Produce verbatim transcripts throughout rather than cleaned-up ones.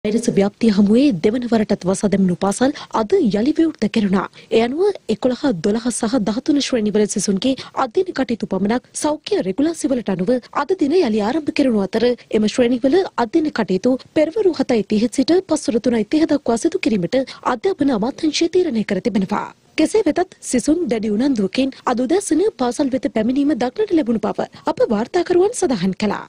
Virus ව්‍යාප්තිය හමුවේ දෙවන වරටත් වසා දැමුණු පාසල් අද යලි විවෘත කෙරුණා. ඒ අනුව එකොළහ දොළහ සහ දහතුන ශ්‍රේණිවල සිසුන්ගේ අධ්‍යයන කටයුතු පමණක් සෞඛ්‍ය රෙගුලාසි වලට අනුව අද දින යලි ආරම්භ කෙරුණු අතර එම ශ්‍රේණිවල අධ්‍යයන කටයුතු පෙරවරු හතයි තිහ සිට පස්වරු තුනයි තිහ දක්වා සිදු කිරීමට අධ්‍යාපන අමාත්‍යාංශය තීරණය කර තිබෙනවා. කෙසේ වෙතත් සිසුන් දැඩි උනන්දුවකින් අද උදෑසන පාසල් වෙත පැමිණීම දක්නට ලැබුණු බව අප වාර්තාකරුවන් සඳහන් කළා.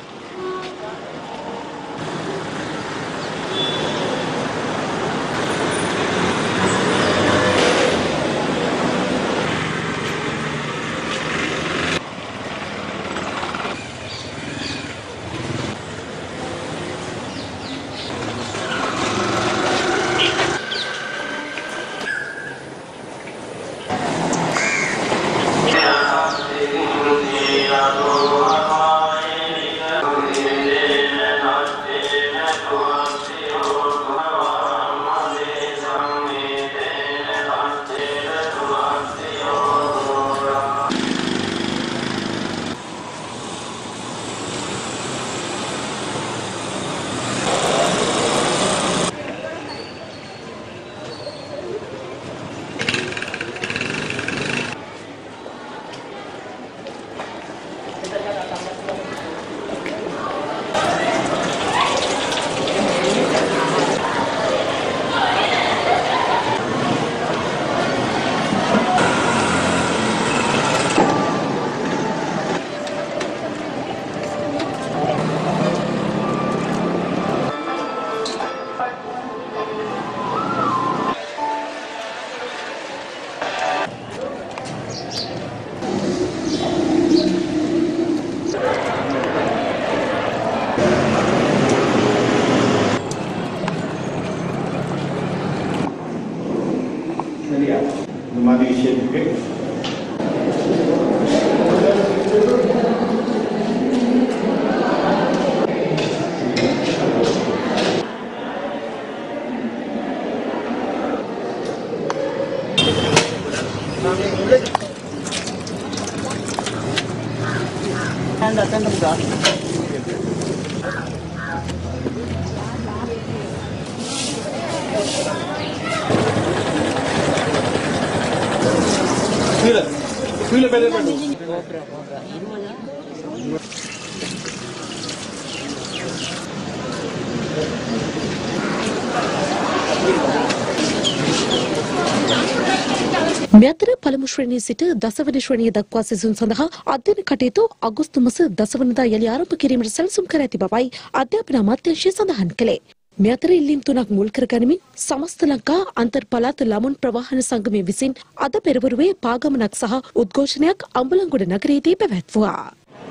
මෙතර පළමු ශ්‍රේණියේ සිට දසවන ශ්‍රේණිය දක්වා සිසුන් සඳහා අධ්‍යයන කටයුතු අගෝස්තු මාස දසවනදා යලි ආරම්භ කිරීමට සැලසුම් කර ඇති බවයි අධ්‍යාපන අමාත්‍යාංශය සඳහන් කළේ. මේ අතර ඉල්ලීම් තුනක් මුල් කරගනිමින් සමස්ත ලංකා අන්තර් පළාත් ළමුන් ප්‍රවාහන සංගමය විසින් අද පෙරවරුවේ පාගමනක් සහ උද්ඝෝෂණයක් අම්බලන්ගොඩ නගරයේදී පැවැත්වුවා.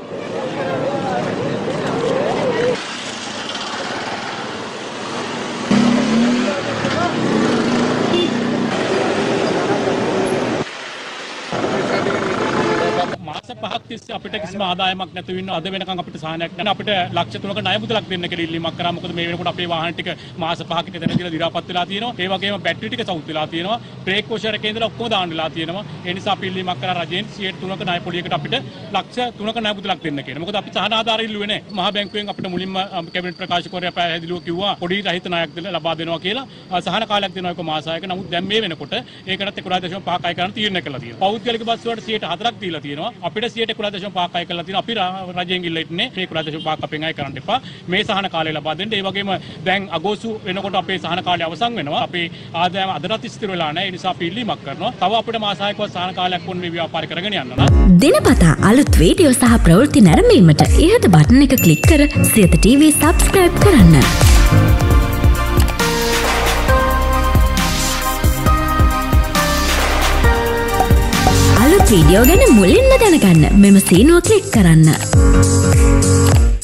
මාස පහක් තිස්සේ අපිට කිසිම ආදායමක් නැතුව ඉන්න අද වෙනකන් අපිට සහනයක් නැහැ. අපිට ලක්ෂ තුනක ණය මුදලක් දෙන්න කියලා ඉල්ලීමක් කරා. මොකද මේ වෙනකොට අපේ වාහන ටික මාස පහකට එතන කියලා දි รา පත් වෙලා තියෙනවා. ඒ වගේම බැටරි ටික සවුත් වෙලා තියෙනවා. බ්‍රේක් වොෂර් එකේ ඉඳලා ඔක්කොම දාන්න වෙලා තියෙනවා. ඒ නිසා අපි ඉල්ලීමක් කරා රජයෙන් සියයට තුනක ණය පොලියකට අපිට ලක්ෂ තුනක ණය මුදලක් දෙන්න කියලා. මොකද අපි සහන ආධාර ඉල්ලුවේ නැහැ. මහා බැංකුවෙන් අපිට මුලින්ම කැබිනට් ප්‍රකාශකවරයා පැහැදිලිව කිව්වා පොඩි රහිත ණයක් දෙන්න ලබා දෙනවා කියලා. සහන කාලයක් දෙනවා එක මාසයක. නමුත් දැන් මේ වෙනකොට ඒකටත් එකොළහ දශම පහක් අය කරන්න තීරණය කළා තියෙනවා. පෞද්ගලික බස් වලට සියයට හතරක් දීලා තියෙනවා. අපිට සියයට එකොළහ දශම පහක් අය කරලා තියෙනවා. අපි රජයෙන් ගිල්ල ඉන්නේ මේ එකොළහ දශම පහක් අපෙන් අය කරන්න එපා. මේ සහන කාලය ලබා දෙන්න. ඒ වගේම දැන් අගෝස්තු වෙනකොට අපේ සහන කාලය අවසන් වෙනවා. අපේ ආදායම අදටත් ස්ථිර වෙලා නැහැ. ඒ නිසා අපි ඉල්ලීමක් කරනවා. තව අපිට මාස හයකවත් සහන කාලයක් වොන් මේ ව්‍යාපාරය කරගෙන යන්න නම් දිනපතා අලුත් වීඩියෝ සහ ප්‍රවෘත්ති නැරඹීමට ඉහත බටන් එක ක්ලික් කර සියත ටීවී සබ්ස්ක්‍රයිබ් කරන්න. අලුත් වීඩියෝ ගැන මුලින්ම දැනගන්න මෙම සීනුව ක්ලික් කරන්න.